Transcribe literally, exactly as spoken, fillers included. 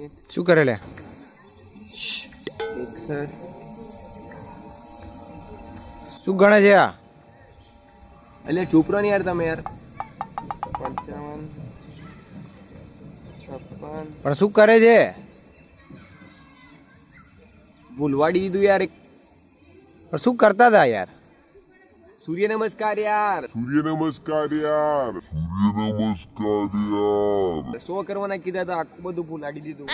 શું કરે લે? શું ગણે છે આ? એટલે ચૂપ રહો ને યાર તમે યાર. પંચાવન છપ્પન. પણ શું કરે છે? ભૂલવાડી દીધું યાર. પણ શું કરતા હતા યાર? સૂર્ય નમસ્કાર યાર. સૂર્ય નમસ્કાર યાર. સૂર્ય નમસ્કાર યાર. સો કરવાના કીધા હતા, આખું બધું ભૂલાડી દીધું.